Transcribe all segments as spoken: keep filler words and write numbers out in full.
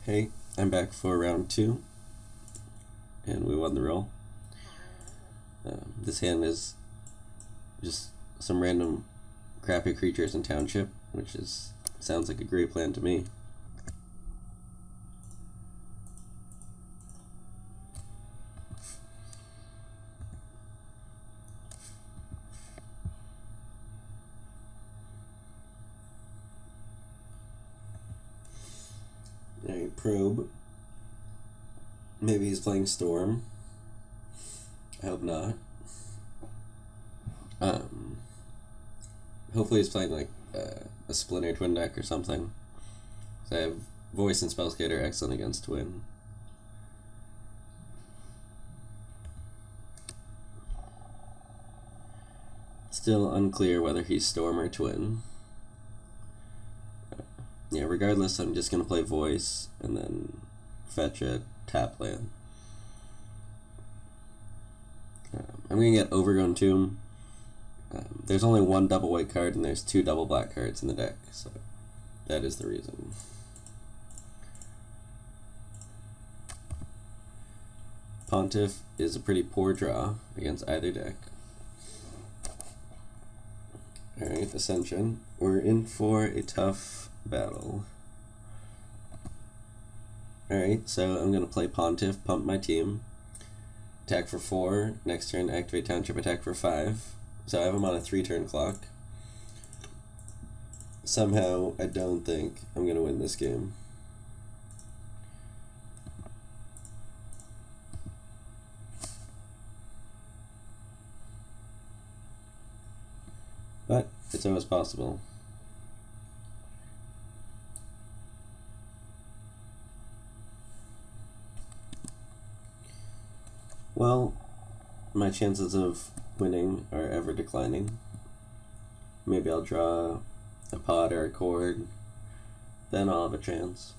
Hey, I'm back for round two, and we won the roll. Um, this hand is just some random crappy creatures in Township, which is sounds like a great plan to me. Alright, probe. Maybe he's playing Storm. I hope not. Um, hopefully he's playing like uh, a Splinter Twin deck or something. So I have Voice and Spellscater excellent against Twin. Still unclear whether he's Storm or Twin. Uh, yeah, regardless, I'm just going to play Voice and then fetch a tap land. Um, I'm going to get Overgrown Tomb. Um, there's only one double white card and there's two double black cards in the deck, so that is the reason. Pontiff is a pretty poor draw against either deck. Alright, Ascension. We're in for a tough battle. Alright, so I'm going to play Pontiff, pump my team. Attack for four. Next turn, activate Township, attack for five. So I have him on a three turn clock. Somehow, I don't think I'm going to win this game. But it's always possible. Well, my chances of winning are ever declining. Maybe I'll draw a pod or a cord, then I'll have a chance.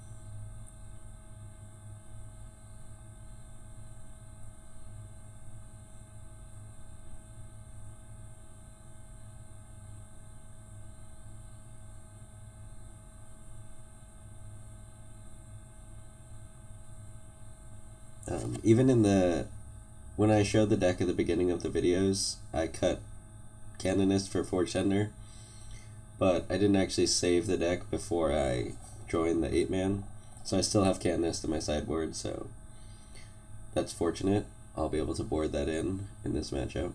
Um, even in the, when I showed the deck at the beginning of the videos, I cut Canonist for Forge Tender, but I didn't actually save the deck before I joined the eight man, so I still have Canonist in my sideboard, so that's fortunate. I'll be able to board that in in this matchup.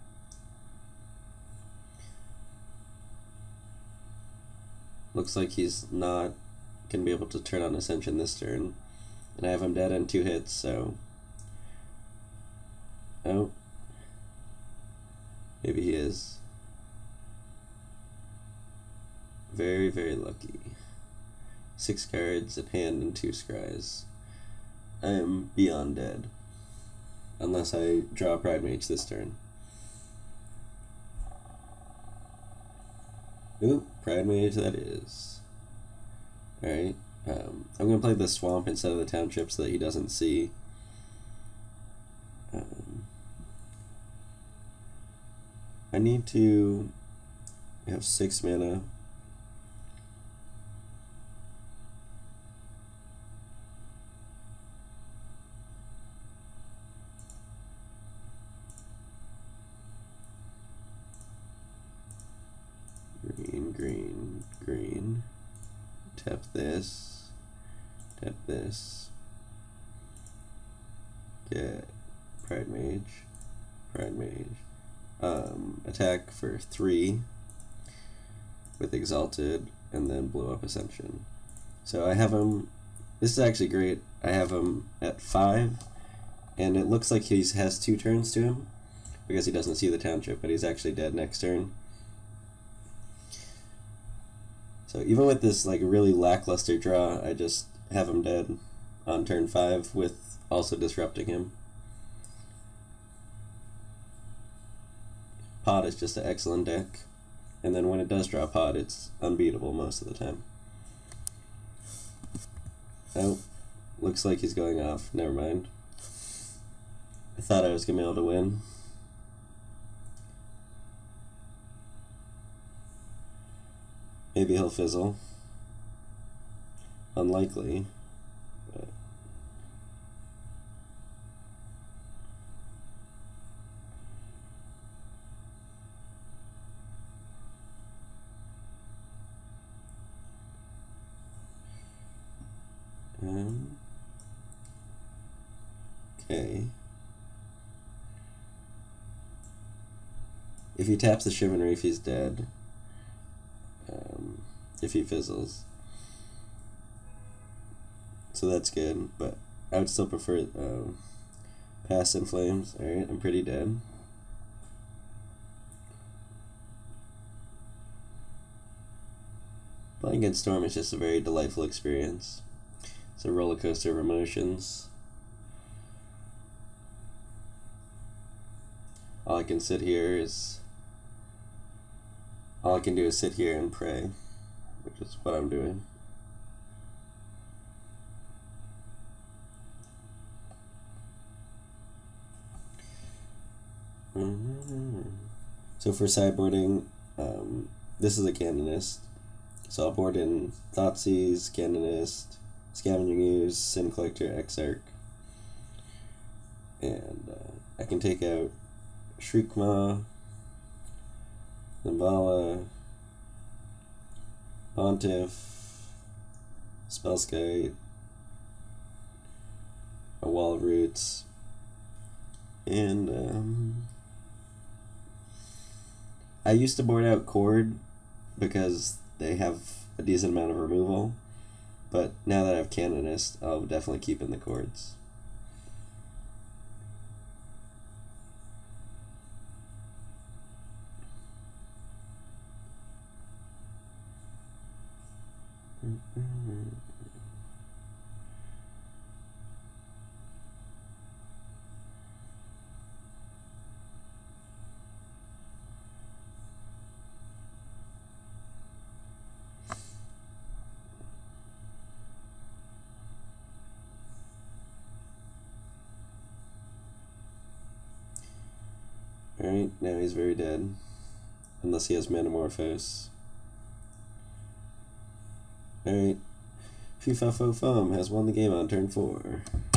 Looks like he's not going to be able to turn on Ascension this turn. And I have him dead on two hits, so... Oh. Maybe he is. Very, very lucky. Six cards in hand and two scries. I am beyond dead. Unless I draw Pride Mage this turn. Ooh, Pride Mage that is. Alright. Um, I'm going to play the Swamp instead of the Township so that he doesn't see. Um, I need to have six mana. Green, green, green. Tap this. Tap this. Get Pride Mage. Pride Mage. Um, attack for three with Exalted, and then blow up Ascension. So I have him. This is actually great. I have him at five, and it looks like he has two turns to him because he doesn't see the Township, but he's actually dead next turn. So even with this like really lackluster draw, I just have him dead on turn five with also disrupting him. Pod is just an excellent deck, and then when it does draw Pod, it's unbeatable most of the time. Oh, looks like he's going off. Never mind. I thought I was going to be able to win. Maybe he'll fizzle. Unlikely. Okay. If he taps the Shivan Reef, he's dead. Um, if he fizzles. So that's good, but I would still prefer um, Pass in Flames. Alright, I'm pretty dead. Playing against Storm is just a very delightful experience. It's a roller coaster of emotions. All I can sit here is... All I can do is sit here and pray, which is what I'm doing. So for sideboarding, um, this is a Canonist. So I'll board in Thoughtseize, Canonist, Scavenging Ooze, Sin Collector, Exarch. And uh, I can take out Shriekmaw, Nimbala, Pontiff, Spellskite, a Wall of Roots, and um, I used to board out Cord because they have a decent amount of removal, but now that I have Canonist, I'll definitely keep in the Cords. Alright, now he's very dead. Unless he has Metamorphose. Alright. Fufafofum has won the game on turn four.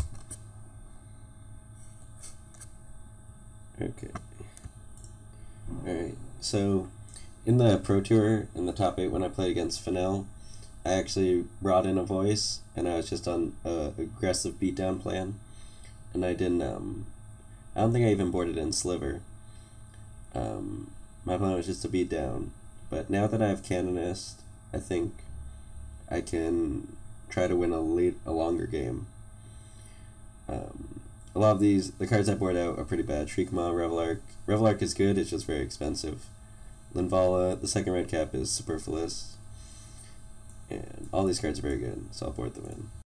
Okay. Alright, so in the Pro Tour, in the top eight when I played against Fennel, I actually brought in a voice, and I was just on a aggressive beatdown plan. And I didn't, um, I don't think I even boarded in Sliver. Um, my plan was just to beat down, but now that I have Canonist, I think I can try to win a late, a longer game. Um, a lot of these, the cards I board out are pretty bad. Shriekmaw, Revelark. Revelark is good, it's just very expensive. Linvala, the second red cap is superfluous. And all these cards are very good, so I'll board them in.